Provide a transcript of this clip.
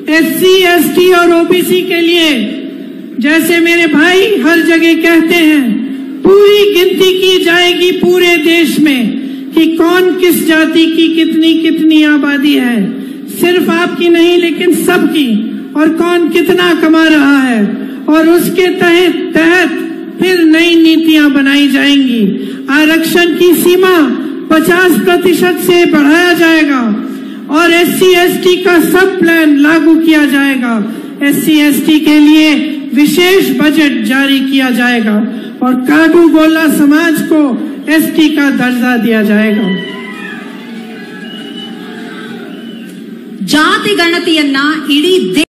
SC, ST और OBC के लिए, जैसे मेरे भाई हर जगह कहते हैं, पूरी गिनती की जाएगी पूरे देश में कि कौन किस जाति की कितनी कितनी आबादी है, सिर्फ आपकी नहीं लेकिन सबकी, और कौन कितना कमा रहा है, और उसके तहत फिर नई नीतियां बनाई जाएंगी। आरक्षण की सीमा 50% से बढ़ाया जाएगा और SC, ST का सब प्लान लागू किया जाएगा। SC, ST के लिए विशेष बजट जारी किया जाएगा और काडू गोला समाज को ST का दर्जा दिया जाएगा। ಜಾತಿ ಗಣತಿಯನ್ನ ಇಡೀ